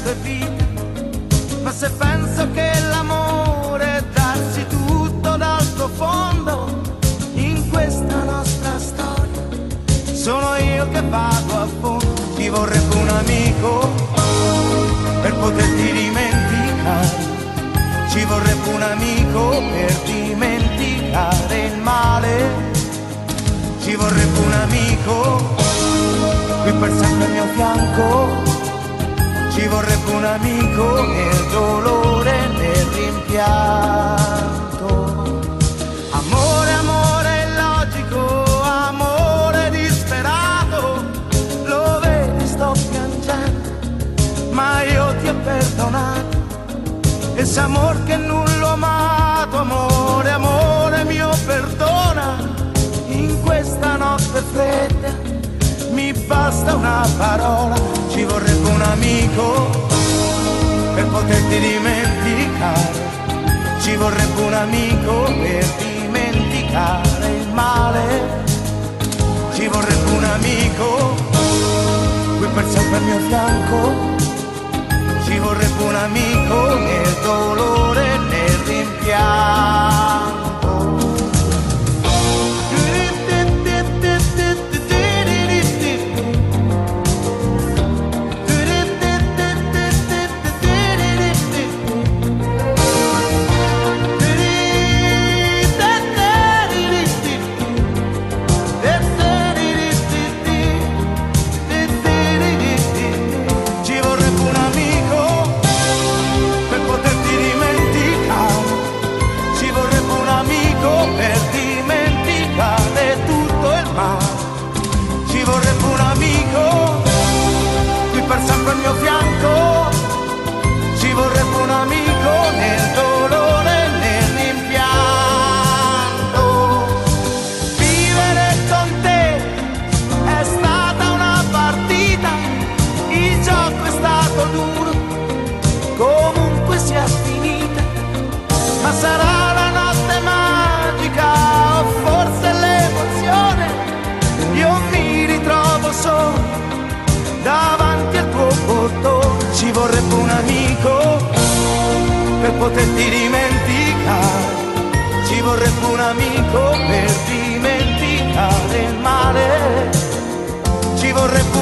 è vita, ma se penso che l'amore è darsi tutto dal profondo in questa nostra storia, sono io che vado a fondo. Ti vorrebbe un amico per poterti dimenticare, ci vorrebbe un amico per dimenticare il male, ci vorrebbe un amico qui per sempre al mio fianco, ci vorrebbe un amico nel dolore e nel rimpianto. Amore, amore illogico, amore disperato, lo vedi sto piangendo, ma io ti ho perdonato. Ese amor che non l'ho amato, amore, amore mio perdona, in questa notte fredda mi basta una parola. Ci vorrebbe un amico per poterti dimenticare, ci vorrebbe un amico per dimenticare il male, ci vorrebbe un amico qui per sempre al mio fianco, ci vorrebbe un amico nel dolore e nel rimpianto. Per sempre al mio fianco, ci vorrebbe un amico nel dolore e nel rimpianto. Vivere con te è stata una partita, il gioco è stato duro, comunque sia finita, ma sarà la notte magica o forse l'emozione, io mi ritrovo solo davanti al tuo portone. Ci vorrebbe un amico per poterti dimenticare, ci vorrebbe un amico per dimenticare il male, ci vorrebbe